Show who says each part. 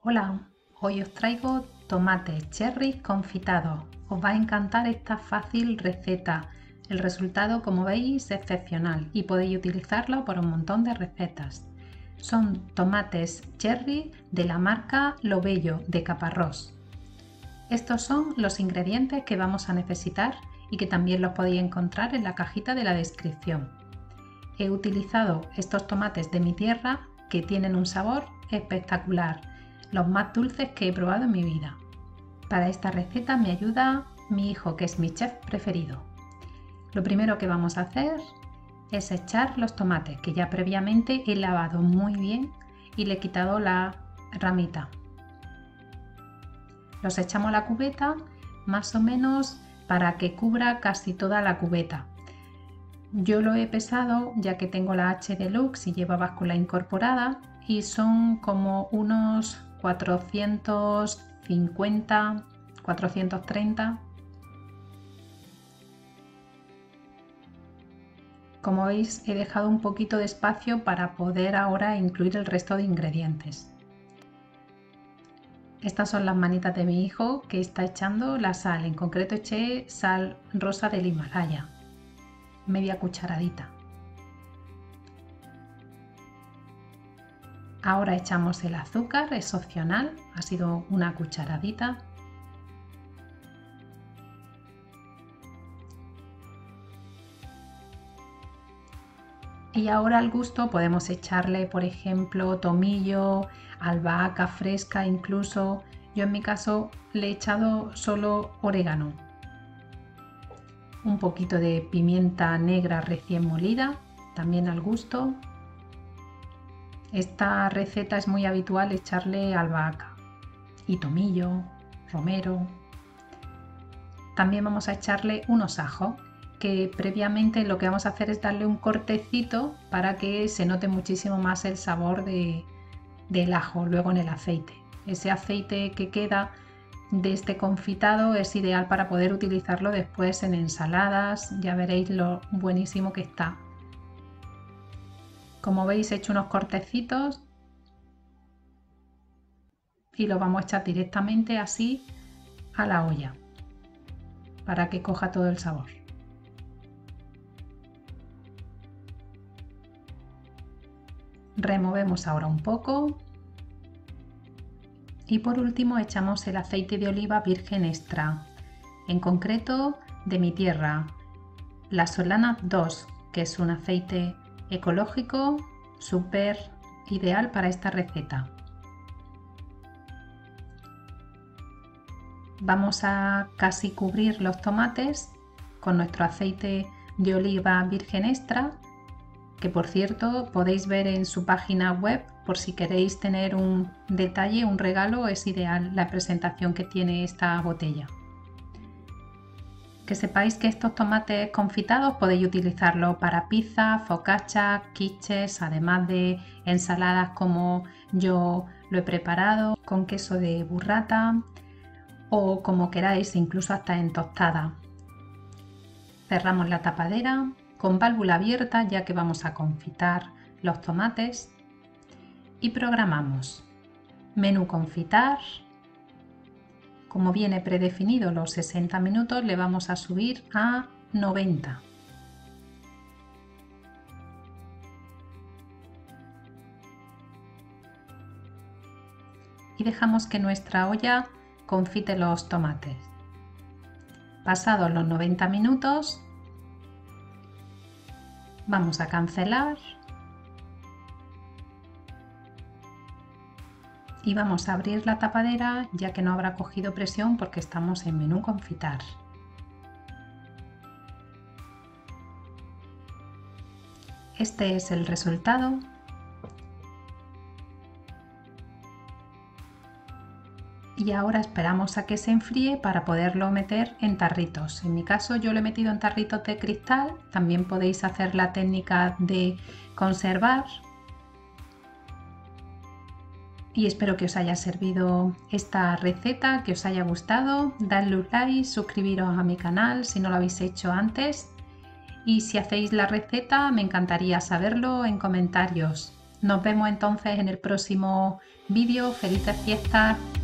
Speaker 1: Hola, hoy os traigo tomates cherry confitados. Os va a encantar esta fácil receta. El resultado, como veis, es excepcional y podéis utilizarlo para un montón de recetas. Son tomates cherry de la marca Lo Bello de Caparrós. Estos son los ingredientes que vamos a necesitar y que también los podéis encontrar en la cajita de la descripción. He utilizado estos tomates de mi tierra que tienen un sabor espectacular, los más dulces que he probado en mi vida. Para esta receta me ayuda mi hijo, que es mi chef preferido. Lo primero que vamos a hacer es echar los tomates que ya previamente he lavado muy bien y le he quitado la ramita. Los echamos a la cubeta más o menos para que cubra casi toda la cubeta. Yo lo he pesado ya que tengo la H Deluxe y lleva báscula incorporada y son como unos 450, 430. Como veis, he dejado un poquito de espacio para poder ahora incluir el resto de ingredientes. Estas son las manitas de mi hijo que está echando la sal. En concreto eché sal rosa del Himalaya, media cucharadita. Ahora echamos el azúcar, es opcional, ha sido una cucharadita. Y ahora al gusto podemos echarle, por ejemplo, tomillo, albahaca fresca incluso. Yo en mi caso le he echado solo orégano. Un poquito de pimienta negra recién molida, también al gusto. Esta receta es muy habitual echarle albahaca y tomillo, romero. También vamos a echarle unos ajos, que previamente lo que vamos a hacer es darle un cortecito para que se note muchísimo más el sabor del ajo luego en el aceite. Ese aceite que queda de este confitado es ideal para poder utilizarlo después en ensaladas, ya veréis lo buenísimo que está. Como veis, he hecho unos cortecitos y los vamos a echar directamente así a la olla para que coja todo el sabor. Removemos ahora un poco y por último echamos el aceite de oliva virgen extra, en concreto de mi tierra, la Solana 2, que es un aceite ecológico súper ideal para esta receta. Vamos a casi cubrir los tomates con nuestro aceite de oliva virgen extra, que por cierto podéis ver en su página web por si queréis tener un detalle, un regalo, es ideal la presentación que tiene esta botella. Que sepáis que estos tomates confitados podéis utilizarlos para pizza, focaccia, quiches, además de ensaladas como yo lo he preparado, con queso de burrata o como queráis, incluso hasta en tostada. Cerramos la tapadera con válvula abierta ya que vamos a confitar los tomates y programamos menú confitar. Como viene predefinido los 60 minutos, le vamos a subir a 90. Y dejamos que nuestra olla confite los tomates. Pasados los 90 minutos, vamos a cancelar y vamos a abrir la tapadera ya que no habrá cogido presión porque estamos en menú confitar. Este es el resultado. Y ahora esperamos a que se enfríe para poderlo meter en tarritos. En mi caso yo lo he metido en tarritos de cristal, también podéis hacer la técnica de conservar. Y espero que os haya servido esta receta, que os haya gustado. Dadle un like, suscribiros a mi canal si no lo habéis hecho antes. Y si hacéis la receta me encantaría saberlo en comentarios. Nos vemos entonces en el próximo vídeo. Felices fiestas.